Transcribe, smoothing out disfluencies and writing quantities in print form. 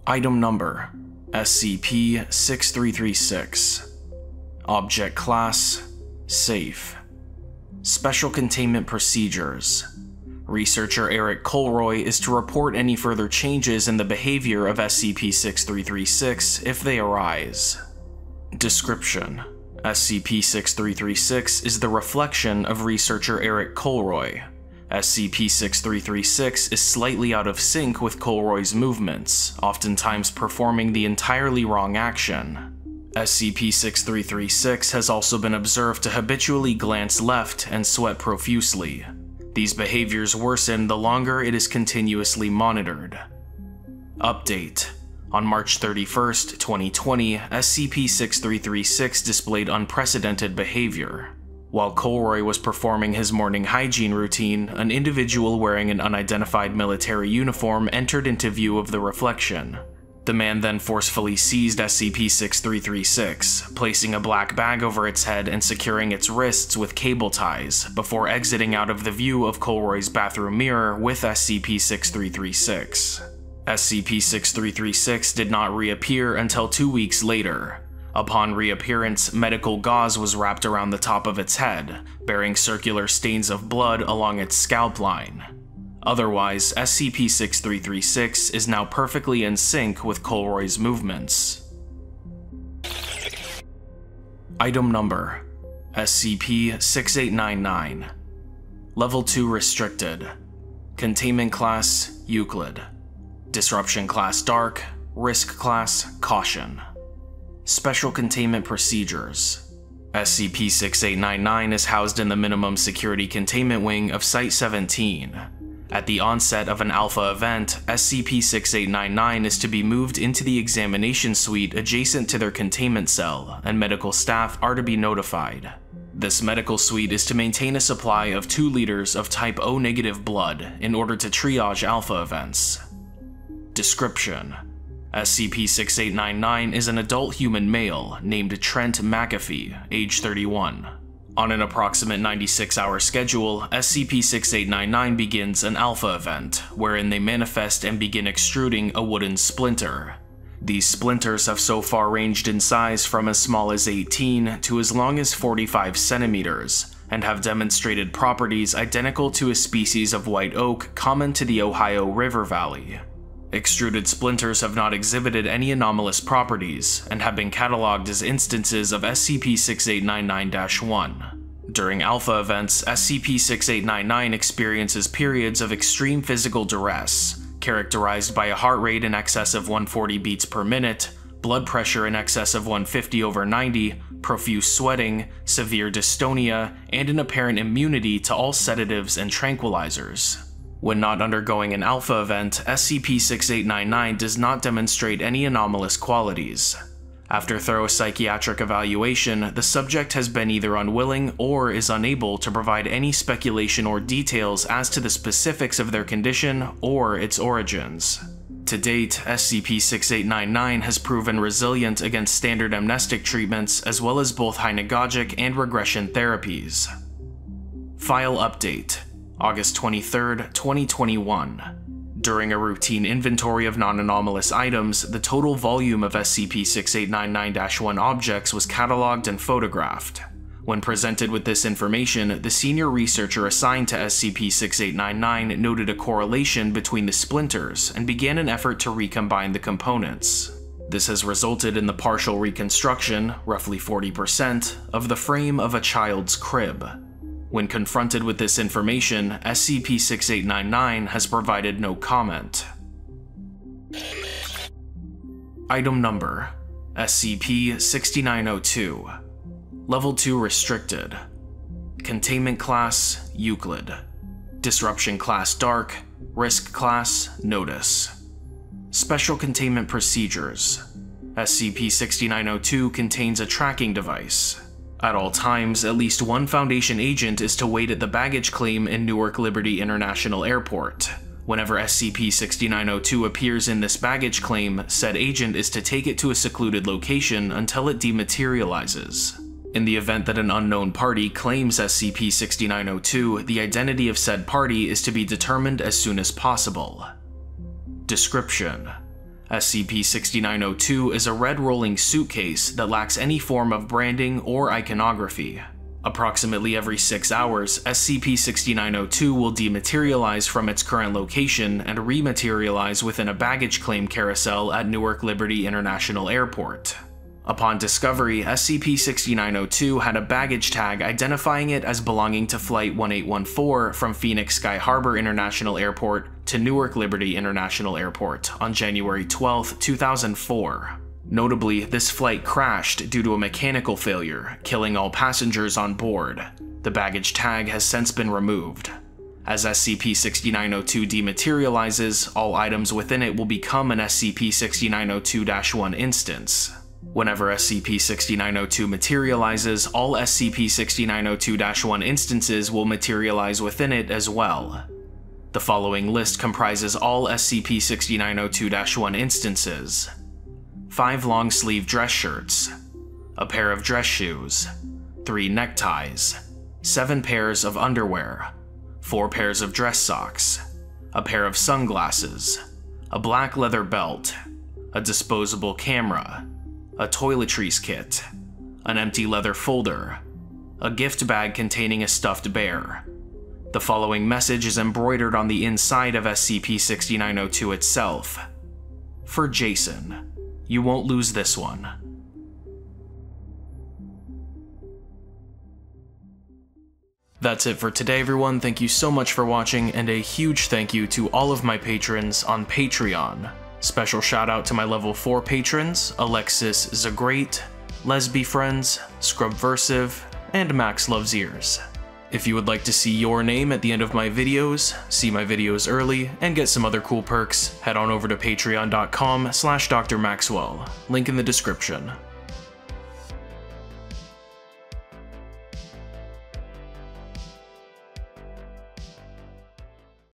Item Number: SCP-6336. Object Class: Safe. Special Containment Procedures: Researcher Eric Colroy is to report any further changes in the behavior of SCP-6336 if they arise. Description: SCP-6336 is the reflection of researcher Eric Colroy. SCP-6336 is slightly out of sync with Colroy's movements, oftentimes performing the entirely wrong action. SCP-6336 has also been observed to habitually glance left and sweat profusely. These behaviors worsen the longer it is continuously monitored. Update: On March 31st, 2020, SCP-6336 displayed unprecedented behavior. While Colroy was performing his morning hygiene routine, an individual wearing an unidentified military uniform entered into view of the reflection. The man then forcefully seized SCP-6336, placing a black bag over its head and securing its wrists with cable ties, before exiting out of the view of Colroy's bathroom mirror with SCP-6336. SCP-6336 did not reappear until 2 weeks later. Upon reappearance, medical gauze was wrapped around the top of its head, bearing circular stains of blood along its scalp line. Otherwise, SCP-6336 is now perfectly in sync with Colroy's movements. Item Number: SCP-6899. Level 2 Restricted. Containment Class: Euclid. Disruption Class: Dark. Risk Class: Caution. Special Containment Procedures: SCP-6899 is housed in the Minimum Security Containment Wing of Site-17. At the onset of an Alpha event, SCP-6899 is to be moved into the examination suite adjacent to their containment cell, and medical staff are to be notified. This medical suite is to maintain a supply of 2 liters of Type O- blood in order to triage Alpha events. Description: SCP-6899 is an adult human male named Trent McAfee, age 31. On an approximate 96-hour schedule, SCP-6899 begins an Alpha event, wherein they manifest and begin extruding a wooden splinter. These splinters have so far ranged in size from as small as 18 to as long as 45 centimeters, and have demonstrated properties identical to a species of white oak common to the Ohio River Valley. Extruded splinters have not exhibited any anomalous properties, and have been cataloged as instances of SCP-6899-1. During Alpha events, SCP-6899 experiences periods of extreme physical duress, characterized by a heart rate in excess of 140 beats per minute, blood pressure in excess of 150/90, profuse sweating, severe dystonia, and an apparent immunity to all sedatives and tranquilizers. When not undergoing an Alpha event, SCP-6899 does not demonstrate any anomalous qualities. After thorough psychiatric evaluation, the subject has been either unwilling or is unable to provide any speculation or details as to the specifics of their condition or its origins. To date, SCP-6899 has proven resilient against standard amnestic treatments as well as both hypnagogic and regression therapies. File Update: August 23, 2021. During a routine inventory of non-anomalous items, the total volume of SCP-6899-1 objects was cataloged and photographed. When presented with this information, the senior researcher assigned to SCP-6899 noted a correlation between the splinters and began an effort to recombine the components. This has resulted in the partial reconstruction, roughly 40%, of the frame of a child's crib. When confronted with this information, SCP-6899 has provided no comment. Item Number: SCP-6902. Level 2 Restricted. Containment Class: Euclid. Disruption Class: Dark. Risk Class: Notice. Special Containment Procedures: SCP-6902 contains a tracking device. At all times, at least one Foundation agent is to wait at the baggage claim in Newark Liberty International Airport. Whenever SCP-6902 appears in this baggage claim, said agent is to take it to a secluded location until it dematerializes. In the event that an unknown party claims SCP-6902, the identity of said party is to be determined as soon as possible. Description: SCP-6902 is a red rolling suitcase that lacks any form of branding or iconography. Approximately every 6 hours, SCP-6902 will dematerialize from its current location and rematerialize within a baggage claim carousel at Newark Liberty International Airport. Upon discovery, SCP-6902 had a baggage tag identifying it as belonging to Flight 1814 from Phoenix Sky Harbor International Airport to Newark Liberty International Airport on January 12, 2004. Notably, this flight crashed due to a mechanical failure, killing all passengers on board. The baggage tag has since been removed. As SCP-6902 dematerializes, all items within it will become an SCP-6902-1 instance. Whenever SCP-6902 materializes, all SCP-6902-1 instances will materialize within it as well. The following list comprises all SCP-6902-1 instances: 5 long-sleeve dress shirts, a pair of dress shoes, 3 neckties, 7 pairs of underwear, 4 pairs of dress socks, a pair of sunglasses, a black leather belt, a disposable camera, a toiletries kit, an empty leather folder, a gift bag containing a stuffed bear. The following message is embroidered on the inside of SCP-6902 itself. For Jason, you won't lose this one. That's it for today, everyone. Thank you so much for watching, and a huge thank you to all of my patrons on Patreon. Special shout out to my level 4 patrons, Alexis Zagreat, Lesby Friends, Scrubversive, and Max Loves Ears. If you would like to see your name at the end of my videos, see my videos early, and get some other cool perks, head on over to patreon.com/drmaxwell, link in the description.